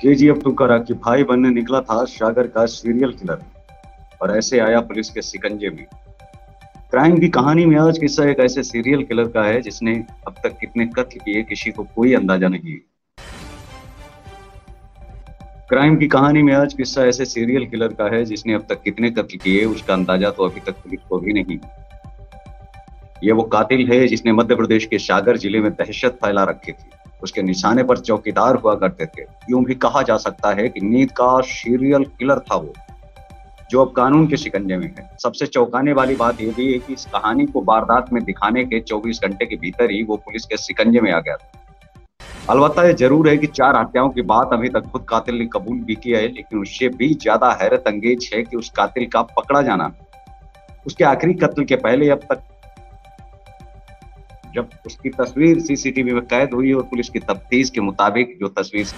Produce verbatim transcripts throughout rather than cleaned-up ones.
KGF two का राखी भाई बनने निकला था सागर का सीरियल किलर और ऐसे आया पुलिस के शिकंजे में। क्राइम की कहानी में आज किस्सा एक ऐसे सीरियल किलर का है जिसने अब तक कितने कत्ल किए किसी को कोई अंदाजा नहीं। क्राइम की कहानी में आज किस्सा ऐसे सीरियल किलर का है जिसने अब तक कितने कत्ल किए उसका अंदाजा तो अभी तक पुलिस को भी नहीं। ये वो कातिल है जिसने मध्य प्रदेश के सागर जिले में दहशत फैला रखी थी। उसके निशाने पर चौकीदार हुआ करते थे। यूं भी कहा जा सकता है कि नींद का सीरियल किलर था वो, जो अब कानून के शिकंजे में है। सबसे चौंकाने वाली बात यह भी है कि इस कहानी को वारदात में दिखाने के चौबीस घंटे के भीतर ही वो पुलिस के शिकंजे में आ गया था। अलबत्ता यह जरूर है कि चार हत्याओं की बात अभी तक खुद कातिल ने कबूल भी किया है, लेकिन उससे भी ज्यादा हैरत अंगेज है कि उस कातिल का पकड़ा जाना। उसके आखिरी कत्ल के पहले अब तक जब उसकी तस्वीर सीसीटीवी में कैद हुई और पुलिस की तफ्तीश के मुताबिक जो तस्वीर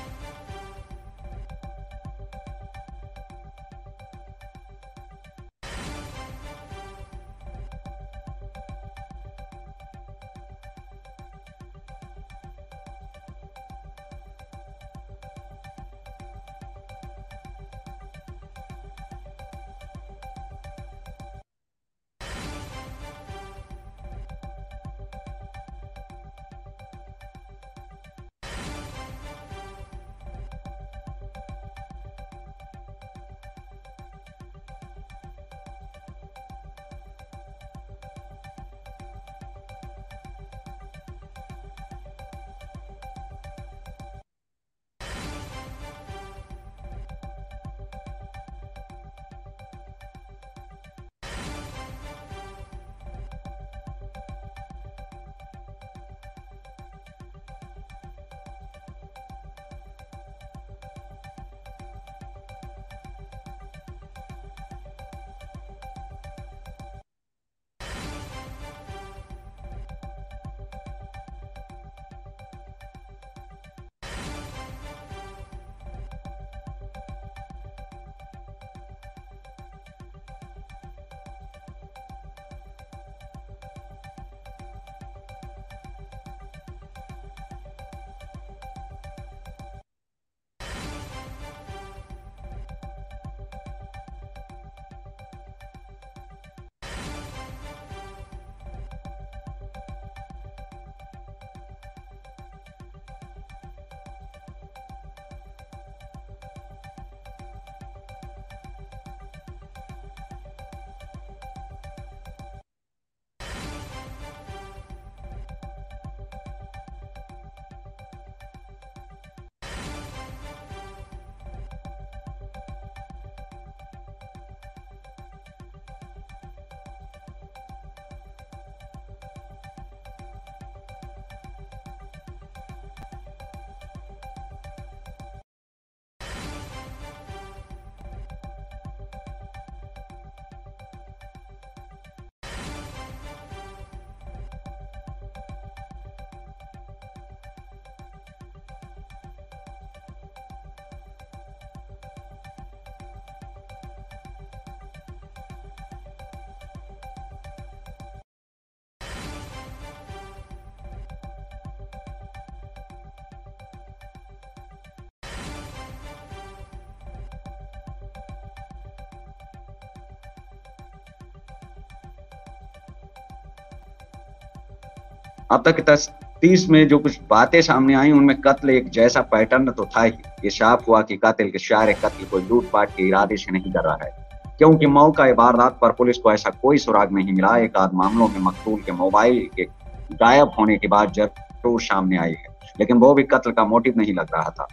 अब तक तफ्तीश में जो कुछ बातें सामने आई उनमें कत्ल एक जैसा पैटर्न तो था ही। ये साफ हुआ कि कातिल के शायर कत्ल को लूटपाट के इरादे से नहीं कर रहा है, क्योंकि मौका वारदात पर पुलिस को ऐसा कोई सुराग नहीं मिला। एक आध मामलों में मकतूल के मोबाइल के गायब होने की बात जरूर सामने आई है, लेकिन वो भी कत्ल का मोटिव नहीं लग रहा था।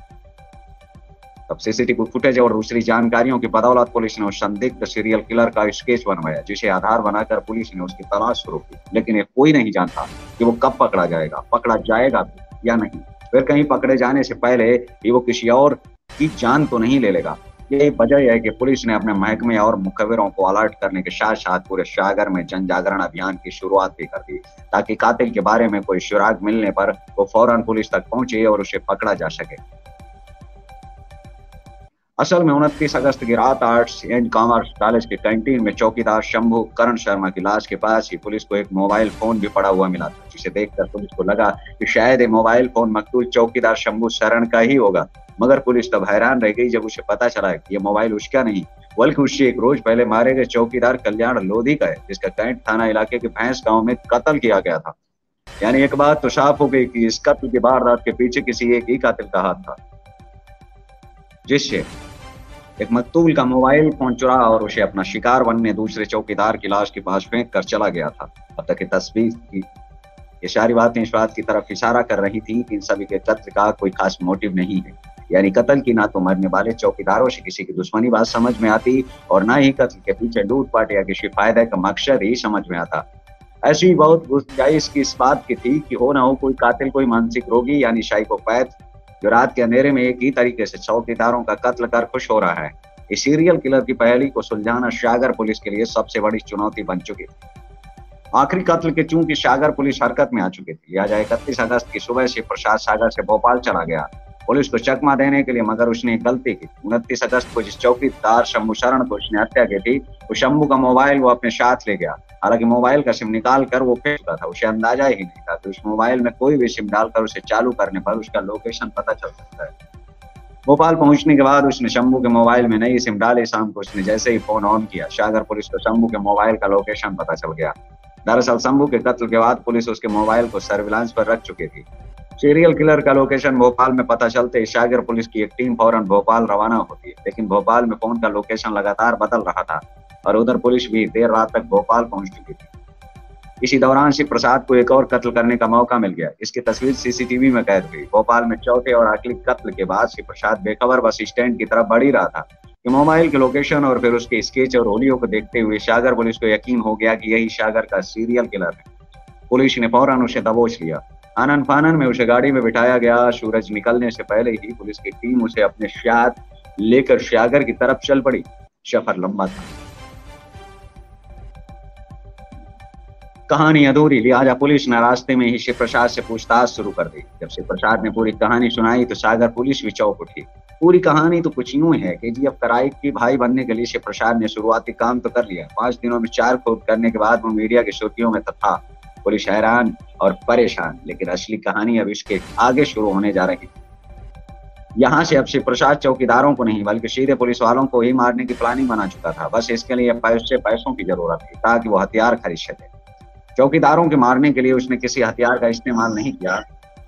तब सीसीटीवी फुटेज और दूसरी जानकारियों की बदौलत पुलिस ने उस संदिग्ध सीरियल किलर का स्केच बनवाया, जिसे आधार बनाकर पुलिस ने उसकी तलाश शुरू की। लेकिन ये कोई नहीं जानता कि वो कब पकड़ा जाएगा, पकड़ा जाएगा भी या नहीं, फिर कहीं पकड़े जाने से पहले कि वो किसी और की जान तो नहीं ले लेगा। यही वजह है कि पुलिस ने अपने महकमे और मुखबिरों को अलर्ट करने के साथ साथ पूरे सागर में जन जागरण अभियान की शुरुआत भी कर दी, ताकि कातिल के बारे में कोई सुराग मिलने पर वो फौरन पुलिस तक पहुंचे और उसे पकड़ा जा सके। असल में उनतीस अगस्त की रात आर्ट्स एंड कॉमर्स कॉलेज के कैंटीन में चौकीदार शंभू करण शर्मा की लाश के पास ही पुलिस को एक मोबाइल फोन भी पड़ा हुआ मिला था, जिसे देखकर पुलिस को लगा कि शायद ये मोबाइल फोन मकतूल चौकीदार शंभू शरण का ही होगा। मगर पुलिस तब हैरान रह गई जब उसे पता चला कि ये मोबाइल उसका नहीं बल्कि उससे एक रोज पहले मारे गए चौकीदार कल्याण लोधी का है, जिसका कैंट थाना इलाके के भैंस गांव में कत्ल किया गया था। यानी एक बात तो साफ हो गई कि इस कत्ल की वारदात के पीछे किसी एक ही कातिल का हाथ था, जिससे एक मकतूल का मोबाइल फोन चुरा और उसे अपना शिकार बनने दूसरे चौकीदार की लाश के पास फेंक कर चला गया था। अब तक की तस्वीर की ये सारी बातें इस बात की तरफ इशारा कर रही थी कि इन सभी के कत्ल का कोई खास मोटिव नहीं है। यानी कत्ल की ना तो मरने वाले चौकीदारों से किसी की दुश्मनी बात समझ में आती और ना ही कत्ल के पीछे लूटपाट या किसी फायदे का मकसद ही समझ में आता। ऐसी बहुत गुंजाइश की इस बात की थी कि हो ना हो कोई कातिल कोई मानसिक रोगी यानी साइकोपैथ जो रात के अंधेरे में एक ही तरीके से चौकीदारों का कत्ल कर खुश हो रहा है। इस सीरियल किलर की पहेली को सुलझाना सागर पुलिस के लिए सबसे बड़ी चुनौती बन चुकी थी। आखिरी कत्ल के चूंकि सागर पुलिस हरकत में आ चुकी थी, लिहाजा इकतीस अगस्त की सुबह से प्रसाद सागर से भोपाल चला गया पुलिस को चकमा देने के लिए, मगर उसने एक गलती की। उनतीस अगस्त को जिस चौकीदार शंभू शरण को उसने हत्या की थी, वो शंभू का मोबाइल वो अपने साथ ले गया। हालांकि मोबाइल का सिम निकाल कर वो फेंक चुका था, उसे अंदाजा ही नहीं था कि उस मोबाइल में कोई भी सिम डालकर उसे चालू करने पर उसका लोकेशन पता चल सकता है। भोपाल पहुंचने के बाद उसने शंभू के मोबाइल में नई सिम डाली। शाम को उसने जैसे ही फोन ऑन किया, सागर पुलिस को शंभू के मोबाइल का लोकेशन पता चल गया। दरअसल शंभू के कत्ल के बाद पुलिस उसके मोबाइल को सर्विलांस पर रख चुकी थी। सीरियल किलर का लोकेशन भोपाल में पता चलते ही सागर पुलिस की एक टीम फौरन भोपाल रवाना होती है, लेकिन भोपाल में फोन का लोकेशन लगातार बदल रहा था और उधर पुलिस भी देर रात तक भोपाल पहुंच चुकी थी। इसी दौरान शिव प्रसाद को एक और कत्ल करने का मौका मिल गया। इसकी तस्वीर सीसीटीवी में कैद हुई। भोपाल में चौथे और आखिरी कत्ल के बाद शिव प्रसाद बेखबर बस स्टैंड की तरफ बढ़ ही रहा था कि मोबाइल के लोकेशन और फिर उसके स्केच और होलियो को देखते हुए सागर पुलिस को यकीन हो गया कि यही सागर का सीरियल किलर है। पुलिस ने फौरन उसे दबोच लिया। आनन फानन में उसे गाड़ी में बिठाया गया। सूरज निकलने से पहले ही पुलिस की टीम उसे अपने साथ लेकर सागर की तरफ चल पड़ी। सफर लंबा था, कहानी अधूरी, लिहाजा पुलिस ने रास्ते में ही शिव प्रसाद से पूछताछ शुरू कर दी। जब शिव प्रसाद ने पूरी कहानी सुनाई तो सागर पुलिस भी चौंक उठी। पूरी कहानी तो कुछ यूं है कि जी अब कराई की भाई बनने के लिए शिव प्रसाद ने शुरुआती काम तो कर लिया। पांच दिनों में चार खोज करने के बाद वो मीडिया की सुर्खियों में तो था। पुलिस हैरान और परेशान, लेकिन असली कहानी अब इसके आगे शुरू होने जा रही। यहाँ से अब शिव प्रसाद चौकीदारों को नहीं बल्कि सीधे पुलिस वालों को ही मारने की प्लानिंग बना चुका था। बस इसके लिए पैसे पैसों की जरूरत थी ताकि वो हथियार खरीद सके। चौकीदारों के मारने के लिए उसने किसी हथियार का इस्तेमाल नहीं किया,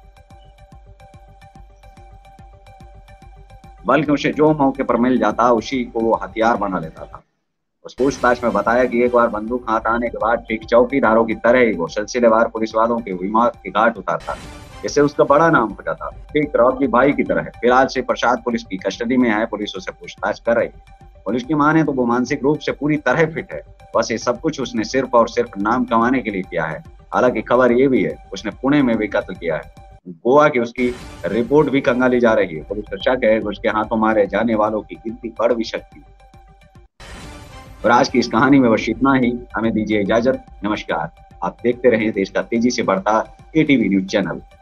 बल्कि उसे जो मौके पर मिल जाता उसी को वो हथियार बना लेता था। उस पूछताछ में बताया कि एक बार बंदूक हाथ आने के बाद ठीक चौकीदारों की तरह ही वो सिलसिलेवार पुलिस वालों के दिमाग की घाट उतारता, इससे उसका बड़ा नाम हो जाता, ठीक रॉकी भाई की तरह। फिलहाल से प्रसाद पुलिस की कस्टडी में है। पुलिस उसे पूछताछ कर रही है। पुलिस की माने तो वो मानसिक रूप से पूरी तरह फिट है। बस ये सब कुछ उसने सिर्फ और सिर्फ नाम कमाने के लिए किया है। हालांकि खबर ये भी है उसने पुणे में भी कत्ल किया है। गोवा की उसकी रिपोर्ट भी कंगाली जा रही है। पुलिस का शक है कि उसके हाथों मारे जाने वालों की गिनती बढ़ भी सकती है। और आज की इस कहानी में बस इतना ही। हमें दीजिए इजाजत। नमस्कार। आप देखते रहें देश का तेजी से बढ़ता एटीवी न्यूज चैनल।